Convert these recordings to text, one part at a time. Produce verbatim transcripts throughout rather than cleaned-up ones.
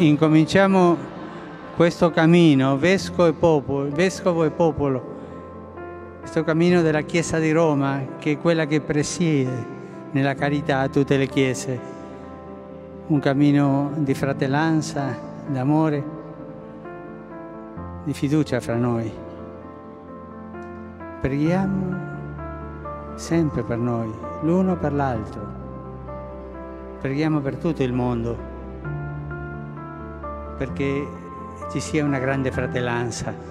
incominciamo questo cammino, vescovo e popolo, vescovo e popolo, questo cammino della Chiesa di Roma, che è quella che presiede nella carità tutte le chiese, un cammino di fratellanza, d'amore, di fiducia fra noi. Preghiamo sempre per noi, l'uno per l'altro. Preghiamo per tutto il mondo, perché ci sia una grande fratellanza.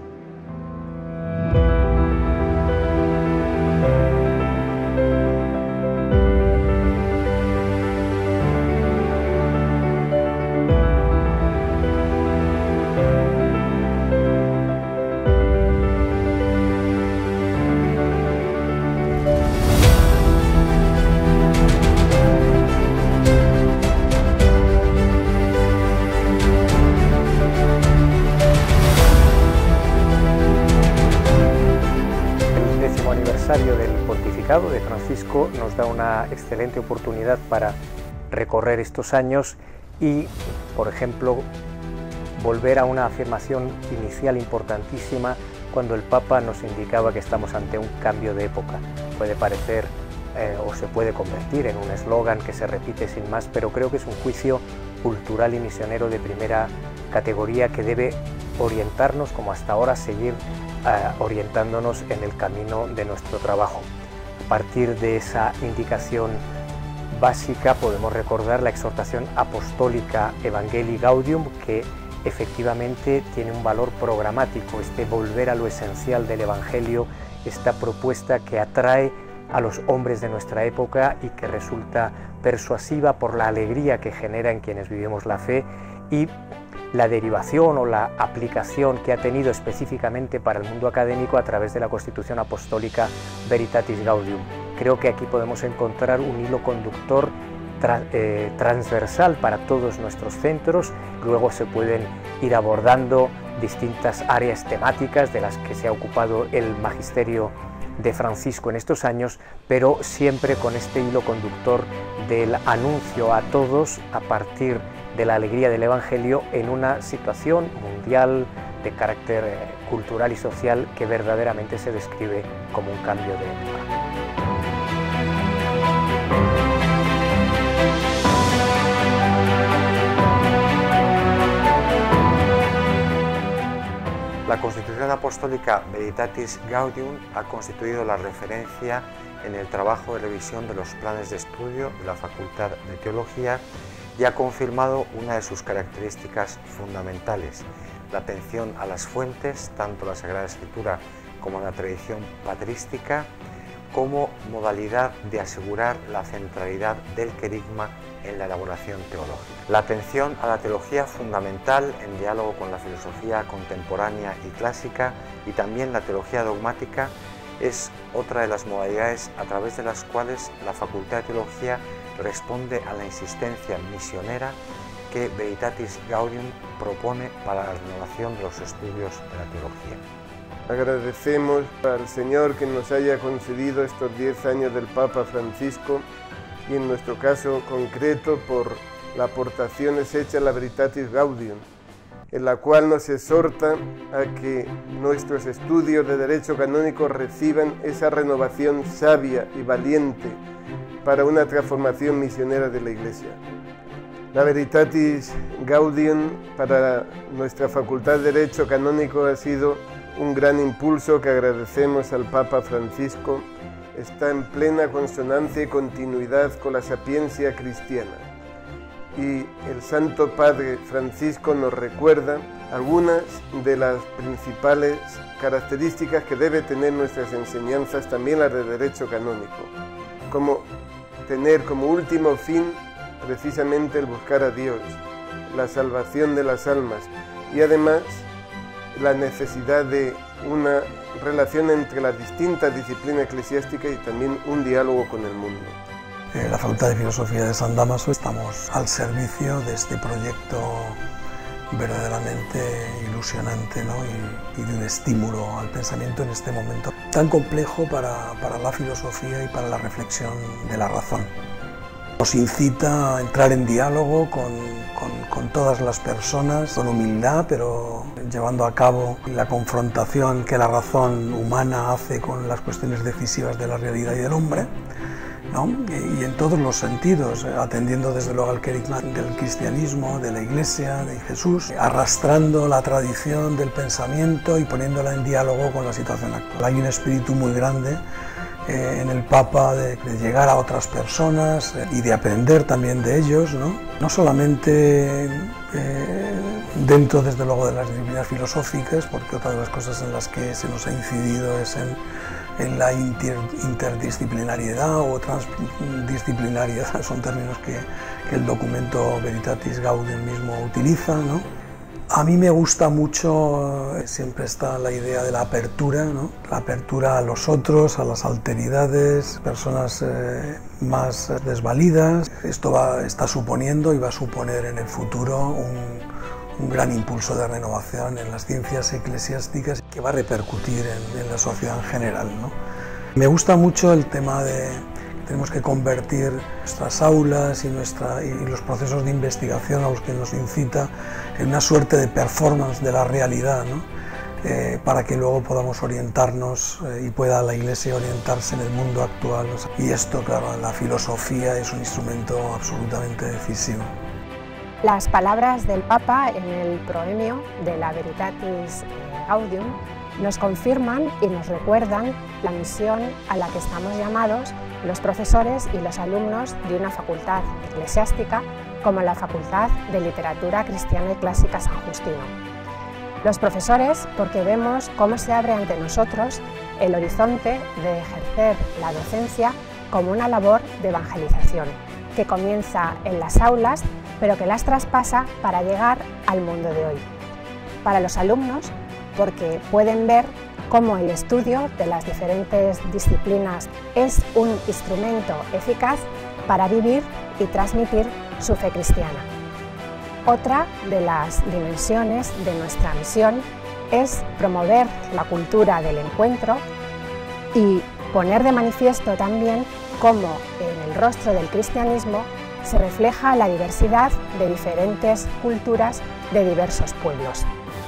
Del pontificado de Francisco nos da una excelente oportunidad para recorrer estos años y, por ejemplo, volver a una afirmación inicial importantísima cuando el Papa nos indicaba que estamos ante un cambio de época. Puede parecer eh, o se puede convertir en un eslogan que se repite sin más, pero creo que es un juicio cultural y misionero de primera categoría que debe orientarnos, como hasta ahora, seguir Uh, orientándonos en el camino de nuestro trabajo. A partir de esa indicación básica podemos recordar la exhortación apostólica Evangelii Gaudium, que efectivamente tiene un valor programático, este volver a lo esencial del Evangelio, esta propuesta que atrae a los hombres de nuestra época y que resulta persuasiva por la alegría que genera en quienes vivimos la fe y la derivación o la aplicación que ha tenido específicamente para el mundo académico a través de la Constitución Apostólica Veritatis Gaudium. Creo que aquí podemos encontrar un hilo conductor tra eh, transversal para todos nuestros centros. Luego se pueden ir abordando distintas áreas temáticas de las que se ha ocupado el magisterio de Francisco en estos años, pero siempre con este hilo conductor del anuncio a todos a partir de la alegría del Evangelio en una situación mundial de carácter eh, cultural y social que verdaderamente se describe como un cambio de época. La Constitución Apostólica Veritatis Gaudium ha constituido la referencia en el trabajo de revisión de los planes de estudio de la Facultad de Teología y ha confirmado una de sus características fundamentales, la atención a las fuentes, tanto la Sagrada Escritura como la tradición patrística, como modalidad de asegurar la centralidad del querigma en la elaboración teológica. La atención a la teología fundamental en diálogo con la filosofía contemporánea y clásica y también la teología dogmática es otra de las modalidades a través de las cuales la Facultad de Teología responde a la insistencia misionera que Veritatis Gaudium propone para la renovación de los estudios de la teología. Agradecemos al Señor que nos haya concedido estos diez años del Papa Francisco y en nuestro caso concreto por las aportaciones hechas a la Veritatis Gaudium, en la cual nos exhorta a que nuestros estudios de Derecho Canónico reciban esa renovación sabia y valiente para una transformación misionera de la Iglesia. La Veritatis Gaudium para nuestra Facultad de Derecho Canónico ha sido un gran impulso que agradecemos al Papa Francisco. Está en plena consonancia y continuidad con la sapiencia cristiana. Y el Santo Padre Francisco nos recuerda algunas de las principales características que debe tener nuestras enseñanzas, también las de Derecho Canónico, como tener como último fin precisamente el buscar a Dios, la salvación de las almas y además la necesidad de una relación entre las distintas disciplinas eclesiásticas y también un diálogo con el mundo. En la Facultad de Filosofía de San Dámaso estamos al servicio de este proyecto verdaderamente ilusionante, ¿no? y, y de un estímulo al pensamiento en este momento tan complejo para, para la filosofía y para la reflexión de la razón. Nos incita a entrar en diálogo con, con, con todas las personas, con humildad, pero llevando a cabo la confrontación que la razón humana hace con las cuestiones decisivas de la realidad y del hombre, ¿no? Y, y en todos los sentidos, atendiendo desde luego al querigma del cristianismo, de la Iglesia, de Jesús, arrastrando la tradición del pensamiento y poniéndola en diálogo con la situación actual. Hay un espíritu muy grande eh, en el Papa de, de llegar a otras personas eh, y de aprender también de ellos, ¿no? No solamente eh, dentro desde luego de las disciplinas filosóficas, porque otra de las cosas en las que se nos ha incidido es en en la inter, interdisciplinariedad o transdisciplinariedad, son términos que, que el documento Veritatis Gaudium mismo utiliza, ¿no? A mí me gusta mucho, siempre está la idea de la apertura, ¿no? La apertura a los otros, a las alteridades, personas eh, más desvalidas. Esto va, está suponiendo y va a suponer en el futuro un, un gran impulso de renovación en las ciencias eclesiásticas que va a repercutir en, en la sociedad en general, ¿no? Me gusta mucho el tema de que tenemos que convertir nuestras aulas y, nuestra, y los procesos de investigación a los que nos incita en una suerte de performance de la realidad, ¿no? Eh, para que luego podamos orientarnos eh, y pueda la Iglesia orientarse en el mundo actual. O sea, y esto, claro, la filosofía es un instrumento absolutamente decisivo. Las palabras del Papa en el proemio de la Veritatis Gaudium nos confirman y nos recuerdan la misión a la que estamos llamados los profesores y los alumnos de una facultad eclesiástica como la Facultad de Literatura Cristiana y Clásica San Justino. Los profesores porque vemos cómo se abre ante nosotros el horizonte de ejercer la docencia como una labor de evangelización que comienza en las aulas pero que las traspasa para llegar al mundo de hoy. Para los alumnos, porque pueden ver cómo el estudio de las diferentes disciplinas es un instrumento eficaz para vivir y transmitir su fe cristiana. Otra de las dimensiones de nuestra misión es promover la cultura del encuentro y poner de manifiesto también cómo en el rostro del cristianismo se refleja la diversidad de diferentes culturas de diversos pueblos.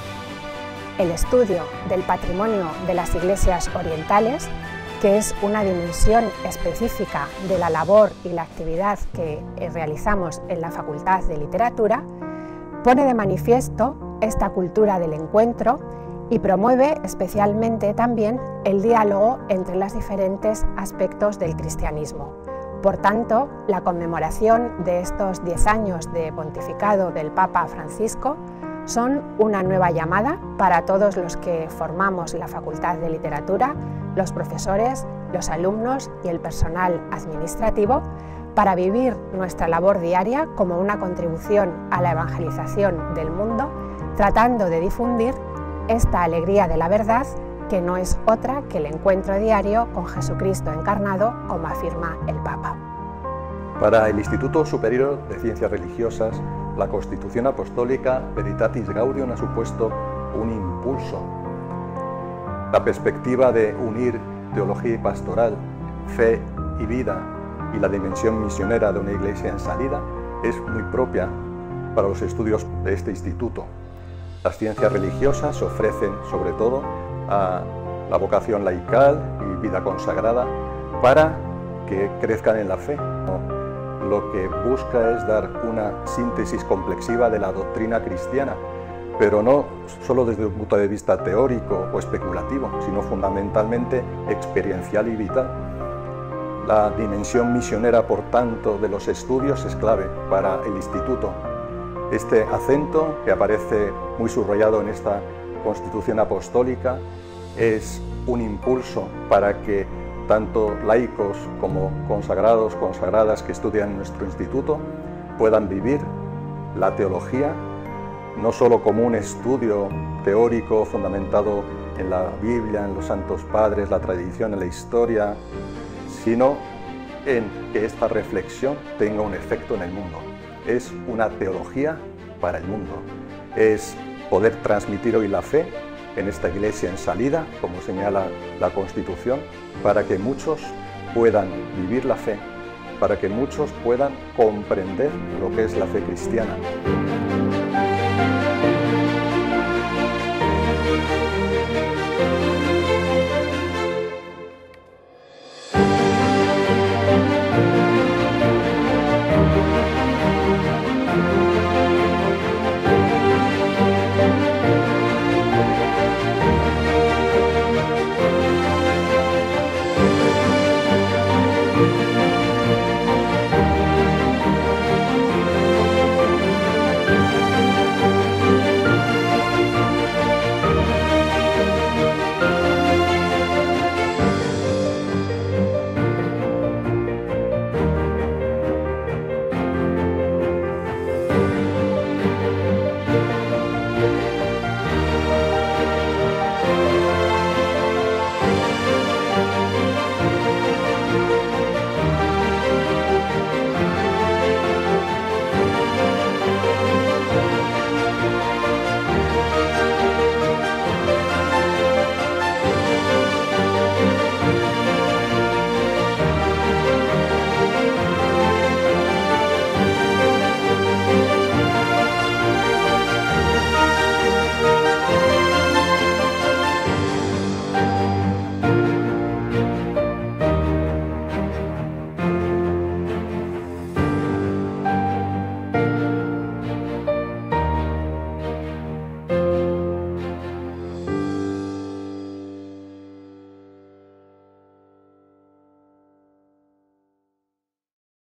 El estudio del patrimonio de las iglesias orientales, que es una dimensión específica de la labor y la actividad que realizamos en la Facultad de Literatura, pone de manifiesto esta cultura del encuentro y promueve especialmente también el diálogo entre los diferentes aspectos del cristianismo. Por tanto, la conmemoración de estos diez años de pontificado del Papa Francisco son una nueva llamada para todos los que formamos la Facultad de Literatura, los profesores, los alumnos y el personal administrativo, para vivir nuestra labor diaria como una contribución a la evangelización del mundo, tratando de difundir esta alegría de la verdad, que no es otra que el encuentro diario con Jesucristo encarnado, como afirma el Papa. Para el Instituto Superior de Ciencias Religiosas, la Constitución Apostólica Veritatis Gaudium ha supuesto un impulso. La perspectiva de unir teología y pastoral, fe y vida y la dimensión misionera de una iglesia en salida es muy propia para los estudios de este instituto. Las ciencias religiosas ofrecen sobre todo a la vocación laical y vida consagrada para que crezcan en la fe. Lo que busca es dar una síntesis complexiva de la doctrina cristiana, pero no solo desde un punto de vista teórico o especulativo, sino fundamentalmente experiencial y vital. La dimensión misionera, por tanto, de los estudios es clave para el instituto. Este acento, que aparece muy subrayado en esta Constitución Apostólica, es un impulso para que tanto laicos como consagrados, consagradas que estudian en nuestro instituto puedan vivir la teología no solo como un estudio teórico fundamentado en la Biblia, en los santos padres, la tradición, en la historia, sino en que esta reflexión tenga un efecto en el mundo. Es una teología para el mundo, es poder transmitir hoy la fe en esta iglesia en salida, como señala la Constitución, para que muchos puedan vivir la fe para que muchos puedan comprender lo que es la fe cristiana.